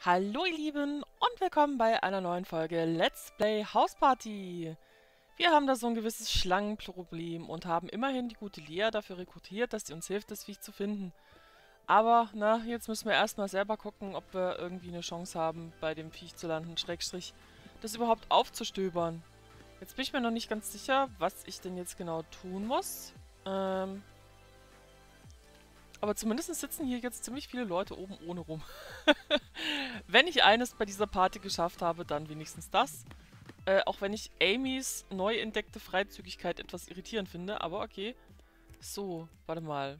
Hallo ihr Lieben und willkommen bei einer neuen Folge Let's Play House Party. Wir haben da so ein gewisses Schlangenproblem und haben immerhin die gute Lea dafür rekrutiert, dass sie uns hilft, das Viech zu finden. Aber, na, jetzt müssen wir erstmal selber gucken, ob wir irgendwie eine Chance haben, bei dem Viech zu landen, Schrägstrich, das überhaupt aufzustöbern. Jetzt bin ich mir noch nicht ganz sicher, was ich denn jetzt genau tun muss. Aber zumindest sitzen hier jetzt ziemlich viele Leute oben ohne rum. Wenn ich eines bei dieser Party geschafft habe, dann wenigstens das. Auch wenn ich Amys neu entdeckte Freizügigkeit etwas irritierend finde, aber okay. So, warte mal.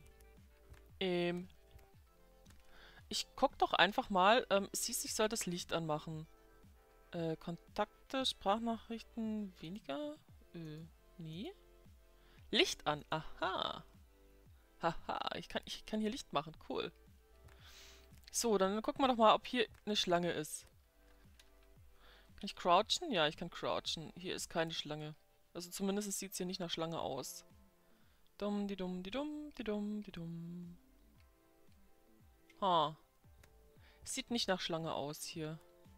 Ich guck doch einfach mal. Es hieß, ich soll das Licht anmachen. Kontakte, Sprachnachrichten, weniger? Nee. Licht an, aha. Haha, ich kann hier Licht machen, cool. So, dann gucken wir doch mal, ob hier eine Schlange ist. Kann ich crouchen? Ja, ich kann crouchen. Hier ist keine Schlange. Also zumindest sieht es hier nicht nach Schlange aus. Dumm, die dumm, die dumm, die dumm, die dumm. Ha. Sieht nicht nach Schlange aus hier.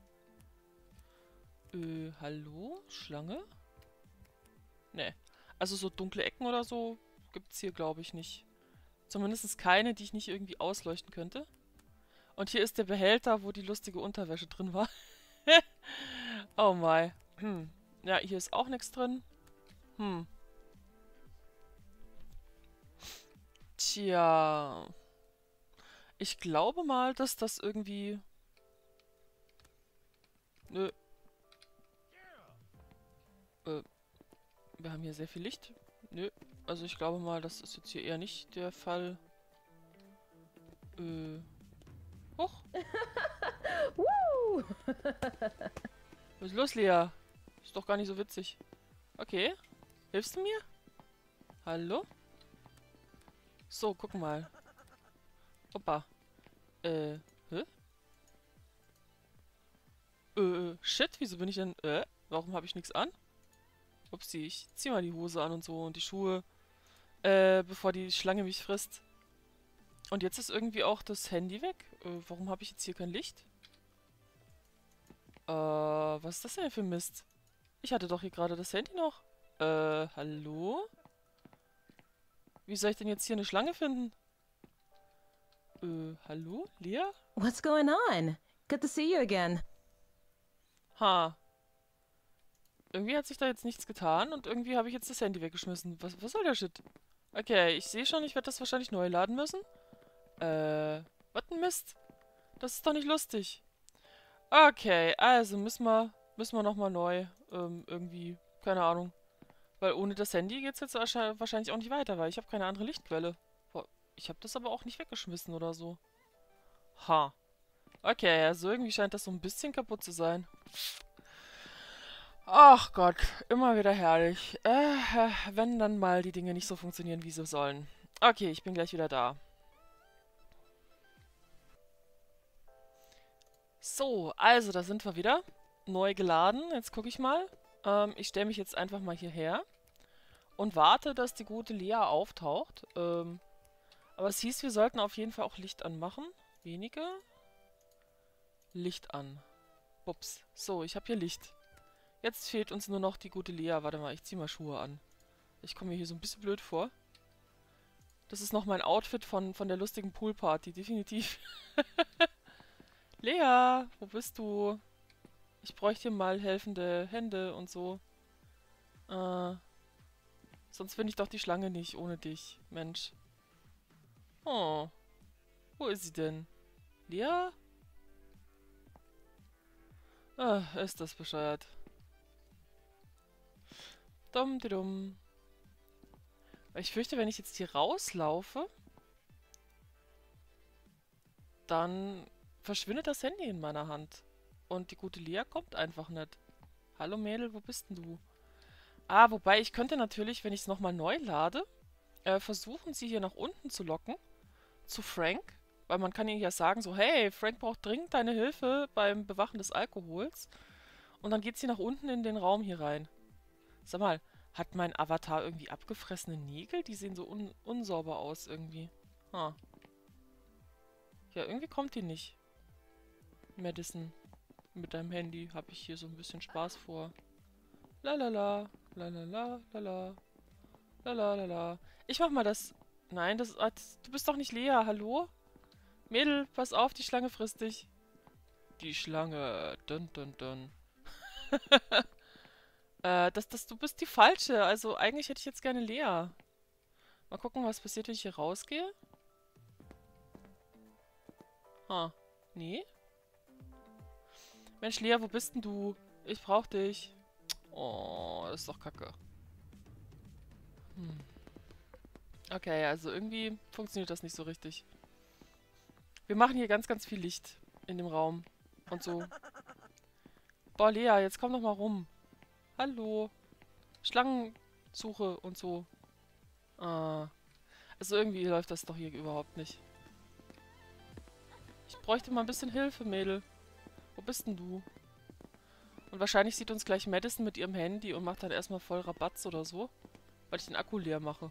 Hallo? Schlange? Ne. Also so dunkle Ecken oder so gibt's hier, glaube ich, nicht. Zumindest keine, die ich nicht irgendwie ausleuchten könnte. Und hier ist der Behälter, wo die lustige Unterwäsche drin war. Oh my. Ja, hier ist auch nichts drin. Hm. Tja. Ich glaube mal, dass das irgendwie... Nö. Äh, wir haben hier sehr viel Licht. Nö. Also ich glaube mal, das ist jetzt hier eher nicht der Fall. Huch. Woo! Was ist los, Lea? Ist doch gar nicht so witzig. Okay. Hilfst du mir? Hallo? So, guck mal. Opa. Hä? Shit, wieso bin ich denn... warum habe ich nichts an? Upsi, ich zieh mal die Hose an und so und die Schuhe, bevor die Schlange mich frisst. Und jetzt ist irgendwie auch das Handy weg. Warum habe ich jetzt hier kein Licht? Was ist das denn für Mist? Ich hatte doch hier gerade das Handy noch. Hallo? Wie soll ich denn jetzt hier eine Schlange finden? Hallo? Lea? What's going on? Good to see you again. Ha. Irgendwie hat sich da jetzt nichts getan und irgendwie habe ich jetzt das Handy weggeschmissen. Was soll der Shit? Okay, ich sehe schon, ich werde das wahrscheinlich neu laden müssen. Was ein Mist. Das ist doch nicht lustig. Okay, also müssen wir nochmal neu, irgendwie, keine Ahnung. Weil ohne das Handy geht's jetzt wahrscheinlich auch nicht weiter, weil ich habe keine andere Lichtquelle. Boah, ich habe das aber auch nicht weggeschmissen oder so. Ha. Okay, also irgendwie scheint das so ein bisschen kaputt zu sein. Ach Gott, immer wieder herrlich. Wenn dann mal die Dinge nicht so funktionieren, wie sie sollen. Okay, ich bin gleich wieder da. So, also da sind wir wieder. Neu geladen. Jetzt gucke ich mal. Ich stelle mich jetzt einfach mal hierher und warte, dass die gute Lea auftaucht. Aber es hieß, wir sollten auf jeden Fall auch Licht anmachen. Weniger. Licht an. Bups. So, ich habe hier Licht. Jetzt fehlt uns nur noch die gute Lea. Warte mal, ich ziehe mal Schuhe an. Ich komme mir hier so ein bisschen blöd vor. Das ist noch mein Outfit von der lustigen Poolparty, definitiv. Lea, wo bist du? Ich bräuchte mal helfende Hände und so. Äh, sonst finde ich doch die Schlange nicht ohne dich, Mensch. Oh, wo ist sie denn? Lea? Ist das bescheuert. Dumm, die dumm. Ich fürchte, wenn ich jetzt hier rauslaufe, dann verschwindet das Handy in meiner Hand. Und die gute Lea kommt einfach nicht. Hallo Mädel, wo bist denn du? Ah, wobei ich könnte natürlich, wenn ich es nochmal neu lade, versuchen, sie hier nach unten zu locken. Zu Frank. Weil man kann ihr ja sagen so, hey, Frank braucht dringend deine Hilfe beim Bewachen des Alkohols. Und dann geht sie nach unten in den Raum hier rein. Sag mal, hat mein Avatar irgendwie abgefressene Nägel? Die sehen so unsauber aus irgendwie. Ha. Ja, irgendwie kommt die nicht. Madison. Mit deinem Handy habe ich hier so ein bisschen Spaß vor. Lalala, lalala, lala, lalala. Ich mach mal das... Nein, du bist doch nicht Lea, hallo? Mädel, pass auf, die Schlange frisst dich. Die Schlange. Dun, dun, dun. Du bist die Falsche. Also eigentlich hätte ich jetzt gerne Lea. Mal gucken, was passiert, wenn ich hier rausgehe. Ah, nee. Mensch, Lea, wo bist denn du? Ich brauch dich. Oh, das ist doch kacke. Okay, also irgendwie funktioniert das nicht so richtig. Wir machen hier ganz, ganz viel Licht in dem Raum. Und so. Boah, Lea, jetzt komm doch mal rum. Hallo. Schlangensuche und so. Ah. Also irgendwie läuft das doch hier überhaupt nicht. Ich bräuchte mal ein bisschen Hilfe, Mädel. Wo bist denn du? Und wahrscheinlich sieht uns gleich Madison mit ihrem Handy und macht dann erstmal voll Rabatz oder so. Weil ich den Akku leer mache.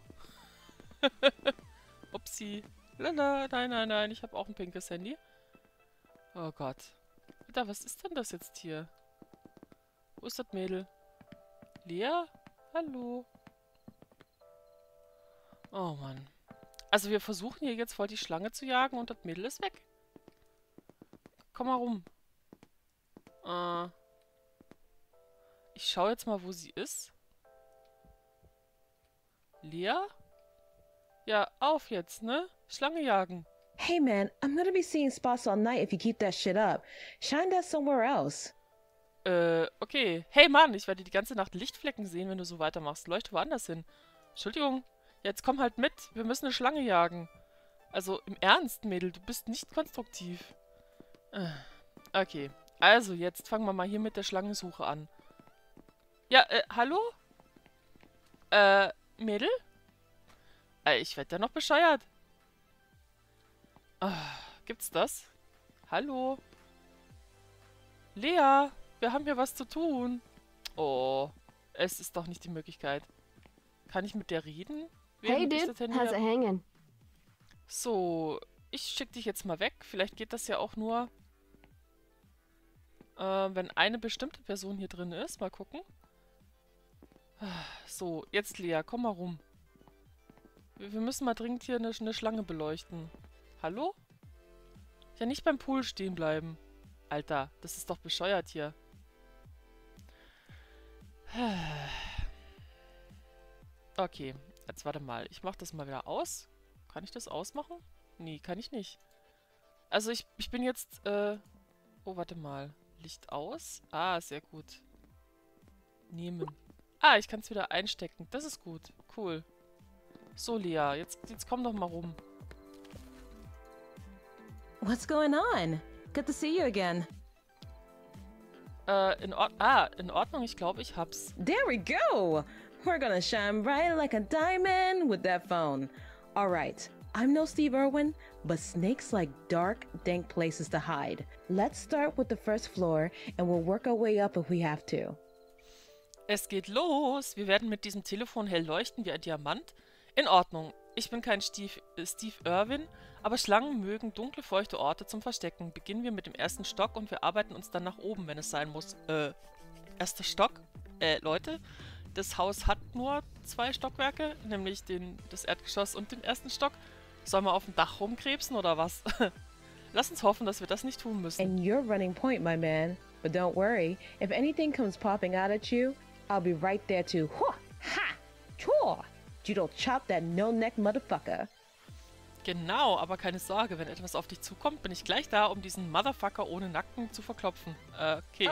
Upsi. Lala, nein, nein, nein, ich habe auch ein pinkes Handy. Oh Gott. Alter, was ist denn das jetzt hier? Wo ist das Mädel? Lea? Hallo? Oh Mann. Also wir versuchen hier jetzt voll die Schlange zu jagen und das Mädel ist weg. Komm mal rum. Ich schaue jetzt mal, wo sie ist. Lea? Ja, auf jetzt, ne? Schlange jagen. Hey man, I'm gonna be seeing spots all night if you keep that shit up. Shine that somewhere else. Okay. Hey Mann, ich werde die ganze Nacht Lichtflecken sehen, wenn du so weitermachst. Leuchte woanders hin. Entschuldigung. Jetzt komm halt mit. Wir müssen eine Schlange jagen. Also, im Ernst, Mädel, du bist nicht konstruktiv. Okay. Also, jetzt fangen wir mal hier mit der Schlangensuche an. Ja, hallo? Mädel? Ich werde ja noch bescheuert. Gibt's das? Hallo? Lea, wir haben hier was zu tun. Oh, es ist doch nicht die Möglichkeit. Kann ich mit der reden? Hey dude, how's it hanging? So, ich schicke dich jetzt mal weg. Vielleicht geht das ja auch nur, wenn eine bestimmte Person hier drin ist. Mal gucken. So, jetzt Lea, komm mal rum. Wir müssen mal dringend hier eine Schlange beleuchten. Hallo? Ja, nicht beim Pool stehen bleiben. Alter, das ist doch bescheuert hier. Okay, jetzt warte mal. Ich mach das mal wieder aus. Kann ich das ausmachen? Nee, kann ich nicht. Also ich bin jetzt, oh, warte mal. Licht aus. Ah, sehr gut. Nehmen. Ah, ich kann es wieder einstecken. Das ist gut. Cool. So, Lea, jetzt komm doch mal rum. What's going on? Good to see you again. In Ordnung. Ich glaube, ich hab's. There we go! We're gonna shine bright like a diamond with that phone. Alright, I'm no Steve Irwin, but snakes like dark, dank places to hide. Let's start with the first floor and we'll work our way up if we have to. Es geht los. Wir werden mit diesem Telefon hell leuchten wie ein Diamant. In Ordnung. Ich bin kein Steve Irwin, aber Schlangen mögen dunkle, feuchte Orte zum Verstecken. Beginnen wir mit dem ersten Stock und wir arbeiten uns dann nach oben, wenn es sein muss. Erster Stock? Leute, das Haus hat nur 2 Stockwerke, nämlich das Erdgeschoss und den ersten Stock. Sollen wir auf dem Dach rumkrebsen oder was? Lass uns hoffen, dass wir das nicht tun müssen. And you're running point, my man. But don't worry, if anything comes popping out at you, I'll be right there to ha! Chor! Judo chop that no-neck motherfucker. Genau, aber keine Sorge, wenn etwas auf dich zukommt, bin ich gleich da, um diesen Motherfucker ohne Nacken zu verklopfen. Okay.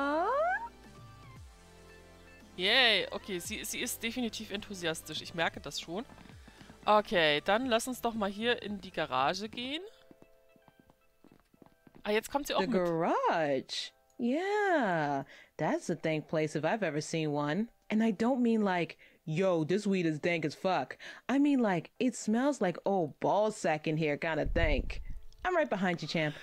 Yay, okay, sie ist definitiv enthusiastisch, ich merke das schon. Okay, dann lass uns doch mal hier in die Garage gehen. Ah, jetzt kommt sie auch The mit. garage. Yeah, that's a dank place if I've ever seen one. And I don't mean like, yo, this weed is dank as fuck. I mean like, it smells like old ball sack in here kind of dank. I'm right behind you, champ.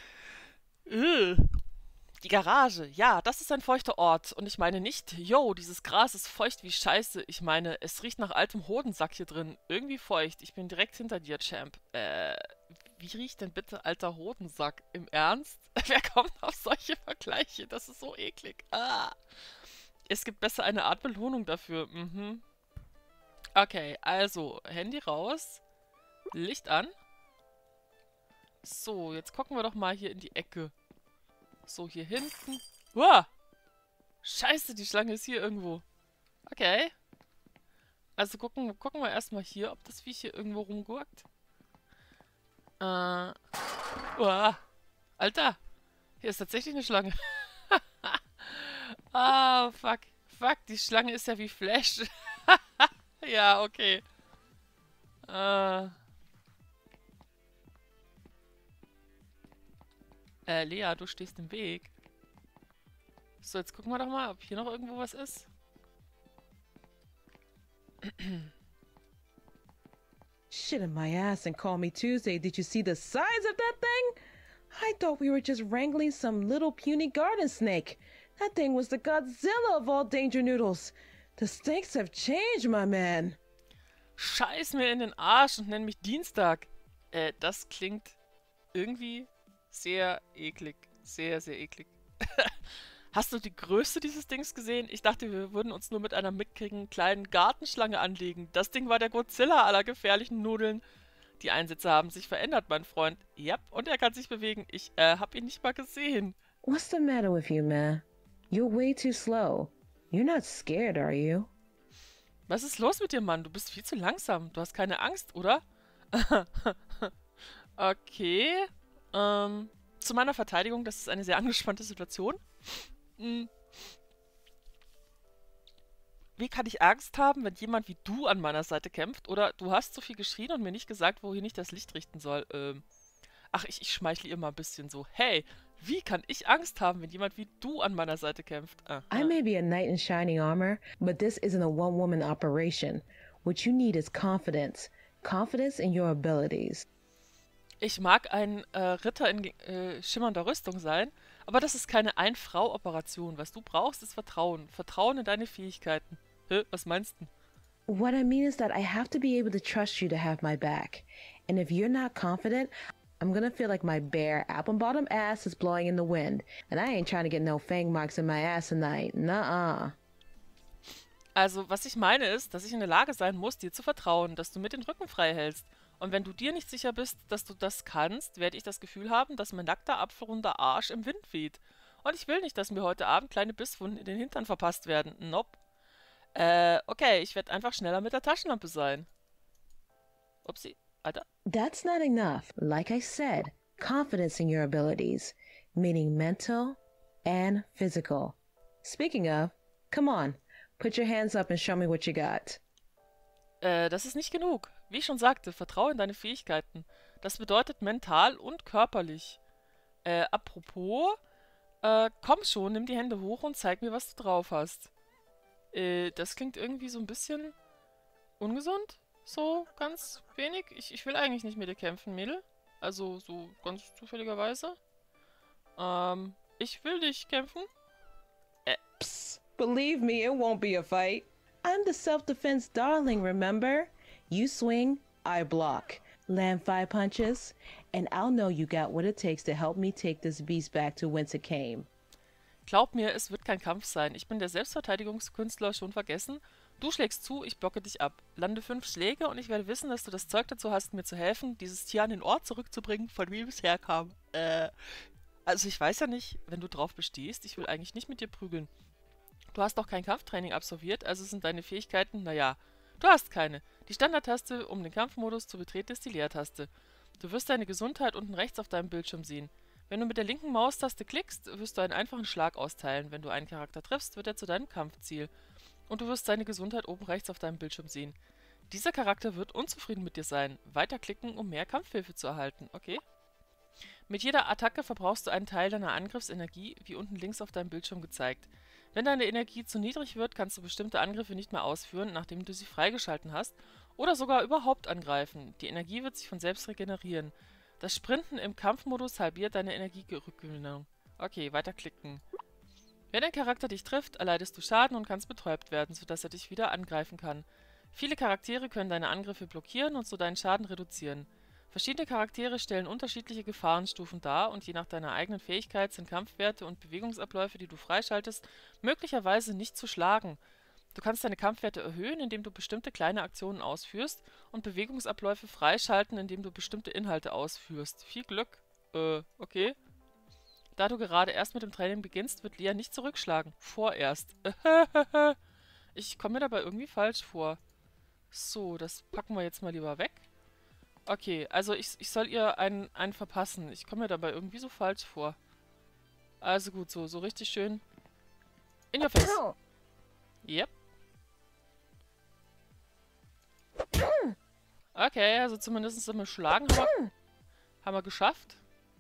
Die Garage, ja, das ist ein feuchter Ort. Und ich meine nicht, yo, dieses Gras ist feucht wie Scheiße. Ich meine, es riecht nach altem Hodensack hier drin. Irgendwie feucht. Ich bin direkt hinter dir, Champ. Wie riecht denn bitte alter Hodensack? Im Ernst? Wer kommt auf solche Vergleiche? Das ist so eklig. Ah. Es gibt besser eine Art Belohnung dafür. Mhm. Okay, also Handy raus. Licht an. So, jetzt gucken wir doch mal hier in die Ecke. So, hier hinten. Uah! Scheiße, die Schlange ist hier irgendwo. Okay. Also gucken wir erstmal hier, ob das Viech hier irgendwo rumgurkt. Uah. Alter, hier ist tatsächlich eine Schlange. Ah, fuck. Fuck, die Schlange ist ja wie Flash. Ja, okay. Lea, du stehst im Weg. So, jetzt gucken wir doch mal, ob hier noch irgendwo was ist. Shit in my ass and call me Tuesday. Did you see the size of that thing? I thought we were just wrangling some little puny garden snake. That thing was the Godzilla of all danger noodles. The snakes have changed, my man. Scheiß mir in den Arsch und nenn mich Dienstag. Das klingt irgendwie sehr eklig. Sehr, sehr eklig. Hast du die Größe dieses Dings gesehen? Ich dachte, wir würden uns nur mit einer mickrigen kleinen Gartenschlange anlegen. Das Ding war der Godzilla aller gefährlichen Nudeln. Die Einsätze haben sich verändert, mein Freund. Yep, und er kann sich bewegen. Ich hab ihn nicht mal gesehen. What's the matter with you, man? You're way too slow. You're not scared, are you? Was ist los mit dir, Mann? Du bist viel zu langsam. Du hast keine Angst, oder? Okay. Zu meiner Verteidigung, das ist eine sehr angespannte Situation. Wie kann ich Angst haben, wenn jemand wie du an meiner Seite kämpft? Oder du hast so viel geschrien und mir nicht gesagt, wohin ich das Licht richten soll. Ach, ich schmeichle ihr mal ein bisschen so. Hey, wie kann ich Angst haben, wenn jemand wie du an meiner Seite kämpft? I may be a knight in shining armor, but this isn't a one-woman operation. What you need is confidence. Confidence in your abilities. Ich mag ein Ritter in schimmernder Rüstung sein, aber das ist keine Ein-Frau-Operation. Was du brauchst, ist Vertrauen. Vertrauen in deine Fähigkeiten. Was meinst du? What I mean is that I have to be able to trust you to have my back. And if you're not confident, I'm gonna feel like my bare apple-bottom ass is blowing in the wind. And I ain't trying to get no fang marks in my ass tonight. Nuh-uh. Also, was ich meine ist, dass ich in der Lage sein muss, dir zu vertrauen, dass du mir den Rücken frei hältst. Und wenn du dir nicht sicher bist, dass du das kannst, werde ich das Gefühl haben, dass mein nackter, apfelrunder Arsch im Wind weht. Und ich will nicht, dass mir heute Abend kleine Bisswunden in den Hintern verpasst werden. Nope. Okay, ich werde einfach schneller mit der Taschenlampe sein. Upsi, Alter. That's not enough. Like I said, confidence in your abilities, meaning mental and physical. Speaking of, come on, put your hands up and show me what you got. Das ist nicht genug. Wie ich schon sagte, vertraue in deine Fähigkeiten. Das bedeutet mental und körperlich. Apropos, komm schon, nimm die Hände hoch und zeig mir, was du drauf hast. Das klingt irgendwie so ein bisschen ungesund. So, ganz wenig. Ich will eigentlich nicht mit dir kämpfen, Mädel. Also, so ganz zufälligerweise. Ich will dich kämpfen. Psst, believe me, it won't be a fight. I'm the self-defense darling, remember? You swing, I block. Land 5 punches, and I'll know you got what it takes to help me take this beast back to whence it came. Glaub mir, es wird kein Kampf sein. Ich bin der Selbstverteidigungskünstler schon vergessen. Du schlägst zu, ich blocke dich ab. Lande 5 Schläge und ich werde wissen, dass du das Zeug dazu hast, mir zu helfen, dieses Tier an den Ort zurückzubringen, von dem es herkam. Also ich weiß ja nicht, wenn du drauf bestehst, ich will eigentlich nicht mit dir prügeln. Du hast doch kein Kampftraining absolviert, also sind deine Fähigkeiten, naja, du hast keine. Die Standardtaste, um den Kampfmodus zu betreten, ist die Leertaste. Du wirst deine Gesundheit unten rechts auf deinem Bildschirm sehen. Wenn du mit der linken Maustaste klickst, wirst du einen einfachen Schlag austeilen. Wenn du einen Charakter triffst, wird er zu deinem Kampfziel. Und du wirst seine Gesundheit oben rechts auf deinem Bildschirm sehen. Dieser Charakter wird unzufrieden mit dir sein. Weiterklicken, um mehr Kampfhilfe zu erhalten, okay? Mit jeder Attacke verbrauchst du einen Teil deiner Angriffsenergie, wie unten links auf deinem Bildschirm gezeigt. Wenn deine Energie zu niedrig wird, kannst du bestimmte Angriffe nicht mehr ausführen, nachdem du sie freigeschalten hast, oder sogar überhaupt angreifen. Die Energie wird sich von selbst regenerieren. Das Sprinten im Kampfmodus halbiert deine Energierückgewinnung. Okay, weiterklicken. Wenn ein Charakter dich trifft, erleidest du Schaden und kannst betäubt werden, sodass er dich wieder angreifen kann. Viele Charaktere können deine Angriffe blockieren und so deinen Schaden reduzieren. Verschiedene Charaktere stellen unterschiedliche Gefahrenstufen dar und je nach deiner eigenen Fähigkeit sind Kampfwerte und Bewegungsabläufe, die du freischaltest, möglicherweise nicht zu schlagen. Du kannst deine Kampfwerte erhöhen, indem du bestimmte kleine Aktionen ausführst und Bewegungsabläufe freischalten, indem du bestimmte Inhalte ausführst. Viel Glück. Okay. Da du gerade erst mit dem Training beginnst, wird Lea nicht zurückschlagen. Vorerst. Ich komme mir dabei irgendwie falsch vor. So, das packen wir jetzt mal lieber weg. Okay, also ich soll ihr einen verpassen. Ich komme mir dabei irgendwie so falsch vor. Also gut, so richtig schön in your face. Yep. Okay, also zumindest im Schlagen haben wir geschafft.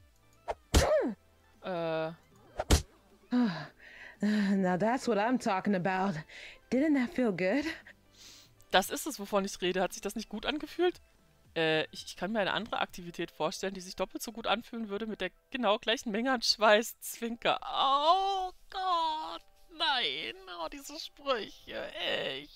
Now that's what I'm talking about. Didn't that feel good? Das ist es, wovon ich rede. Hat sich das nicht gut angefühlt? Ich kann mir eine andere Aktivität vorstellen, die sich doppelt so gut anfühlen würde mit der genau gleichen Menge an Schweiß. Zwinker. Oh Gott, nein. Oh, diese Sprüche. Echt.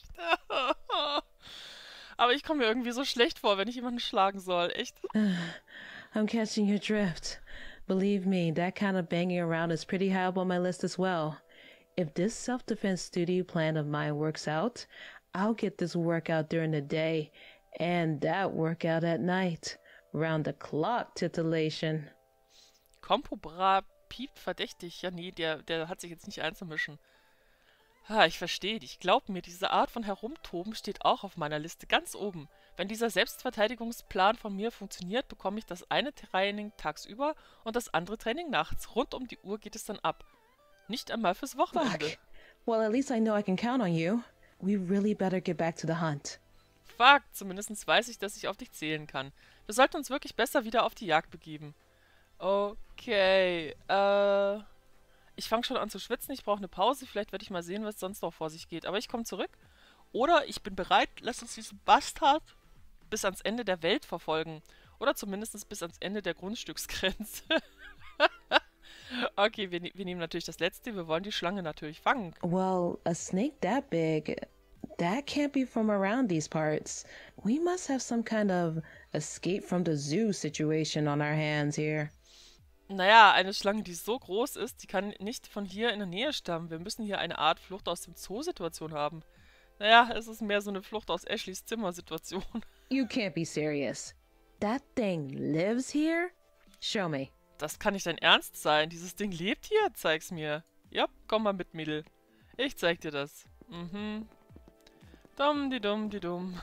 Aber ich komme mir irgendwie so schlecht vor, wenn ich jemanden schlagen soll. Echt. I'm catching your drift. Believe me, that kind of banging around is pretty high up on my list as well. If this self-defense studio plan of mine works out, I'll get this workout during the day and that workout at night. Round the clock titillation. Kompobra piept verdächtig. Ja, nee, der hat sich jetzt nicht einzumischen. Ich verstehe dich. Glaub mir, diese Art von Herumtoben steht auch auf meiner Liste ganz oben. Wenn dieser Selbstverteidigungsplan von mir funktioniert, bekomme ich das eine Training tagsüber und das andere Training nachts. Rund um die Uhr geht es dann ab. Nicht einmal fürs Wochenende. Fuck. Well, at least I know I can count on you. We really better get back to the hunt. Fuck, zumindest weiß ich, dass ich auf dich zählen kann. Wir sollten uns wirklich besser wieder auf die Jagd begeben. Okay, ich fange schon an zu schwitzen, ich brauche eine Pause, vielleicht werde ich mal sehen, was sonst noch vor sich geht. Aber ich komme zurück. Oder ich bin bereit, lass uns diesen Bastard bis ans Ende der Welt verfolgen. Oder zumindest bis ans Ende der Grundstücksgrenze. Okay, wir nehmen natürlich das Letzte, wir wollen die Schlange natürlich fangen. Well, a snake that big, that can't be from around these parts. We must have some kind of escape from the zoo situation on our hands here. Naja, eine Schlange, die so groß ist, die kann nicht von hier in der Nähe stammen. Wir müssen hier eine Art Flucht aus dem Zoo-Situation haben. Naja, es ist mehr so eine Flucht aus Ashleys Zimmer-Situation. You can't be serious. That thing lives here? Show me. Das kann nicht dein Ernst sein. Dieses Ding lebt hier? Zeig's mir. Ja, komm mal mit, Mädel. Ich zeig dir das. Mhm. Dumm.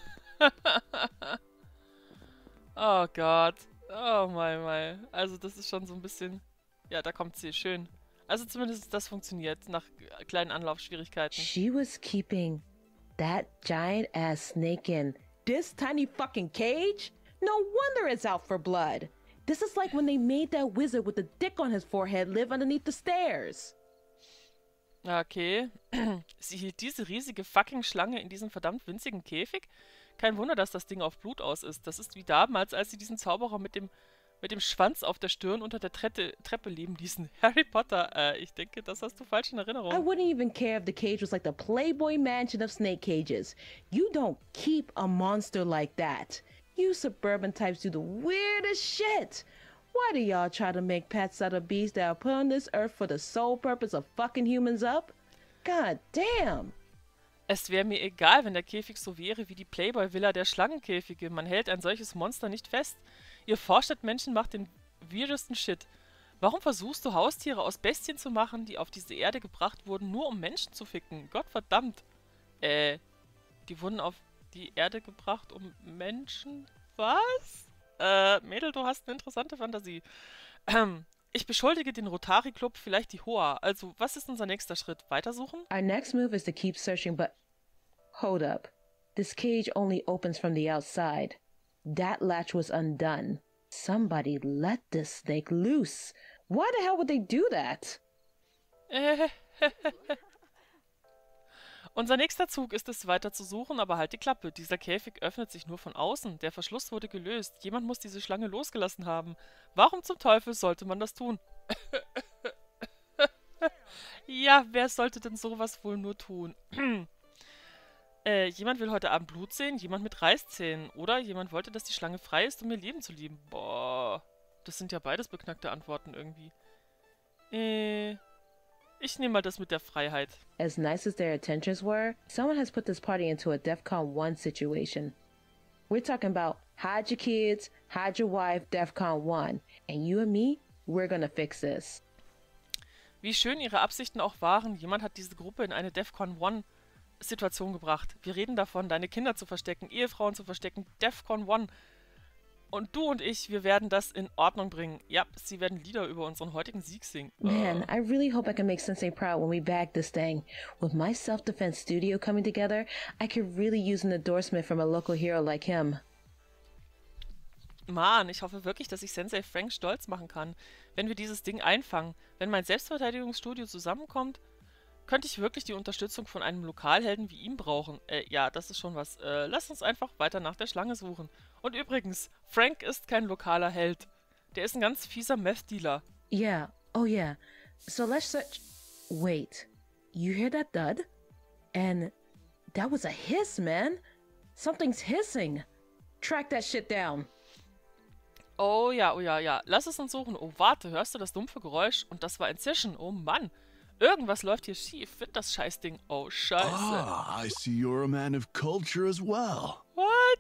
Oh Gott. Oh mein. Also das ist schon so ein bisschen... Ja, da kommt sie. Schön. Also zumindest das funktioniert nach kleinen Anlaufschwierigkeiten. She was keeping that giant-ass snake in this tiny fucking cage? No wonder it's out for blood. This is like when they made that wizard with the dick on his forehead live underneath the stairs. Okay. Sie hielt diese riesige fucking Schlange in diesem verdammt winzigen Käfig? Kein Wunder, dass das Ding auf Blut aus ist. Das ist wie damals, als sie diesen Zauberer mit dem Schwanz auf der Stirn unter der Treppe leben ließen. Harry Potter, ich denke, das hast du falsch in Erinnerung. I wouldn't even care if the cage was like the Playboy Mansion of snake cages. You don't keep a monster like that. You suburban types do the weirdest shit. Why do y'all try to make pets out of beasts that are put on this earth for the sole purpose of fucking humans up? God damn. Es wäre mir egal, wenn der Käfig so wäre wie die Playboy-Villa der Schlangenkäfige. Man hält ein solches Monster nicht fest. Ihr Vorstadtmenschen macht den weirdesten Shit. Warum versuchst du, Haustiere aus Bestien zu machen, die auf diese Erde gebracht wurden, nur um Menschen zu ficken? Gottverdammt. Die wurden auf die Erde gebracht, um Menschen? Was? Mädel, du hast eine interessante Fantasie. Ich beschuldige den Rotary Club, vielleicht die Hoa. Also, was ist unser nächster Schritt? Weitersuchen? Our next move is to keep searching, but... Hold up. This cage only opens from the outside. That latch was undone. Somebody let this snake loose. Why the hell would they do that? Unser nächster Zug ist es, weiter zu suchen, aber halt die Klappe. Dieser Käfig öffnet sich nur von außen. Der Verschluss wurde gelöst. Jemand muss diese Schlange losgelassen haben. Warum zum Teufel sollte man das tun? Ja, wer sollte denn sowas wohl nur tun? Jemand will heute Abend Blut sehen, jemand mit Reißzähnen. Oder jemand wollte, dass die Schlange frei ist, um ihr Leben zu lieben. Boah, das sind ja beides beknackte Antworten irgendwie. Ich nehme mal das mit der Freiheit. As nice as their intentions were, someone has put this party into a DEFCON 1 situation. We're talking about hide your kids, hide your wife, DEFCON 1. And you and me, we're gonna fix this. Wie schön ihre Absichten auch waren, jemand hat diese Gruppe in eine DEFCON 1 Situation gebracht. Wir reden davon, deine Kinder zu verstecken, Ehefrauen zu verstecken, DEFCON 1. Und du und ich, wir werden das in Ordnung bringen. Ja, sie werden Lieder über unseren heutigen Sieg singen. Man, I really hope I can make Sensei proud when we bag this thing. With my self-defense studio coming together, I could really use an endorsement from a local hero like him. Mann, ich hoffe wirklich, dass ich Sensei Frank stolz machen kann, wenn wir dieses Ding einfangen. Wenn mein Selbstverteidigungsstudio zusammenkommt, könnte ich wirklich die Unterstützung von einem Lokalhelden wie ihm brauchen. Ja, das ist schon was. Lass uns einfach weiter nach der Schlange suchen. Und übrigens, Frank ist kein lokaler Held. Der ist ein ganz fieser Meth-Dealer. Yeah, oh yeah. So let's search... Wait, you hear that thud? And that was a hiss, man. Something's hissing. Track that shit down. Oh ja, oh ja, ja. Lass es uns suchen. Oh, warte, hörst du das dumpfe Geräusch? Und das war ein Zischen. Oh Mann. Irgendwas läuft hier schief. Find das Scheißding. Oh, scheiße. Ah, I see you're a man of culture as well. What?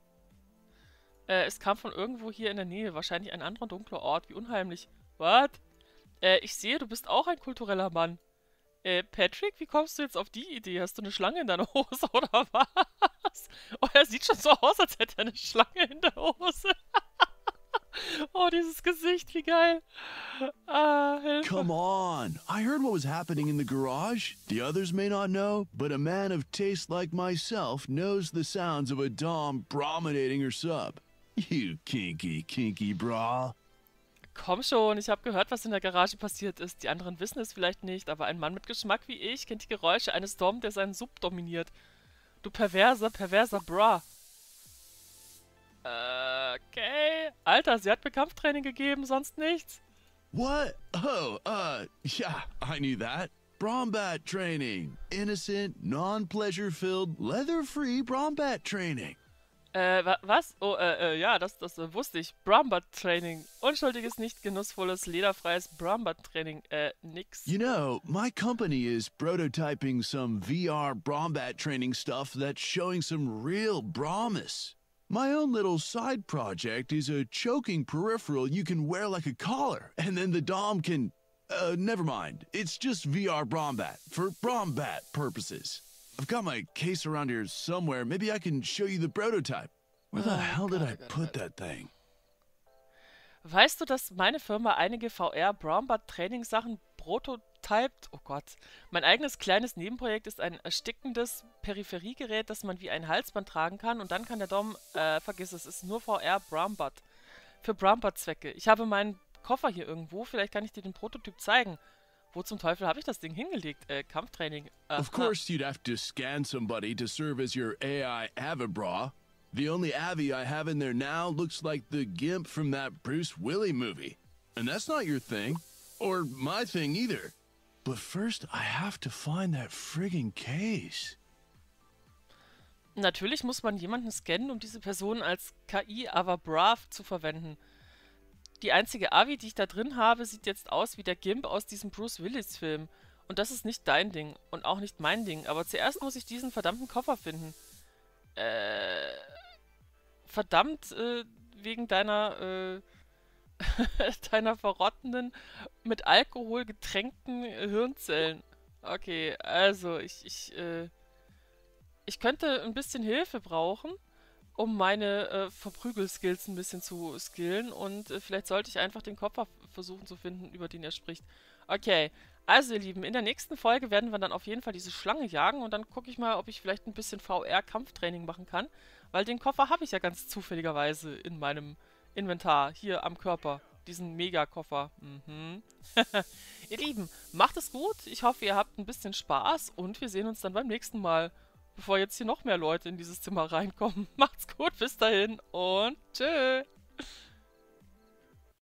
Es kam von irgendwo hier in der Nähe. Wahrscheinlich ein anderer dunkler Ort. Wie unheimlich. What? Ich sehe, du bist auch ein kultureller Mann. Patrick, wie kommst du jetzt auf die Idee? Hast du eine Schlange in deiner Hose oder was? Oh, er sieht schon so aus, als hätte er eine Schlange in der Hose. Oh, dieses Gesicht, wie geil. Hilfe. Come on. I heard what was happening in the garage. The others may not know, but a man of taste like myself knows the sounds of a dom promenading her sub. You kinky bra. Komm schon, ich habe gehört, was in der Garage passiert ist. Die anderen wissen es vielleicht nicht, aber ein Mann mit Geschmack wie ich kennt die Geräusche eines Dom, der seinen Sub dominiert. Du perverser Bra. Okay. Alter, sie hat mir Kampftraining gegeben, sonst nichts. What? Oh, yeah, I knew that. Brombat training. Innocent, non-pleasure-filled, leather-free Brombat training. Was? Oh, ja, das wusste ich. Brombat-Training. Unschuldiges, nicht genussvolles, lederfreies Brombat-Training. Nix. You know, my company is prototyping some VR Brombat training stuff that's showing some real promise. My own little side project is a choking peripheral you can wear like a collar, and then the Dom can... never mind. It's just VR Brombat, for Brombat purposes. I've got my case around here somewhere. Maybe I can show you the prototype. Where the hell did I put that thing? Weißt du, dass meine Firma einige VR-Brombat-Trainingssachen prototypt? Oh Gott. Mein eigenes kleines Nebenprojekt ist ein erstickendes Peripheriegerät, das man wie ein Halsband tragen kann. Und dann kann der Dom, vergiss es, ist nur VR-Brombat. Für Brombat-Zwecke. Ich habe meinen Koffer hier irgendwo. Vielleicht kann ich dir den Prototyp zeigen. Wo zum Teufel habe ich das Ding hingelegt? Kampftraining. Of course you'd have to scan somebody to serve as your AI Avibra. The only Avi I have in there now looks like the Gimp from that Bruce Willis movie. And that's not your thing. Or my thing either. But first I have to find that friggin' case. Natürlich muss man jemanden scannen, um diese Person als KI-Avibra zu verwenden. Die einzige Avi, die ich da drin habe, sieht jetzt aus wie der Gimp aus diesem Bruce Willis-Film. Und das ist nicht dein Ding. Und auch nicht mein Ding. Aber zuerst muss ich diesen verdammten Koffer finden. Verdammt, wegen deiner, deiner verrottenden, mit Alkohol getränkten Hirnzellen. Okay, also, ich könnte ein bisschen Hilfe brauchen, um meine Verprügelskills ein bisschen zu skillen. Und vielleicht sollte ich einfach den Koffer versuchen zu finden, über den er spricht. Okay, also ihr Lieben, in der nächsten Folge werden wir dann auf jeden Fall diese Schlange jagen. Und dann gucke ich mal, ob ich vielleicht ein bisschen VR-Kampftraining machen kann. Weil den Koffer habe ich ja ganz zufälligerweise in meinem Inventar, hier am Körper. Diesen Mega-Koffer. Mhm. Ihr Lieben, macht es gut. Ich hoffe, ihr habt ein bisschen Spaß. Und wir sehen uns dann beim nächsten Mal. Bevor jetzt hier noch mehr Leute in dieses Zimmer reinkommen. Macht's gut, bis dahin und tschö.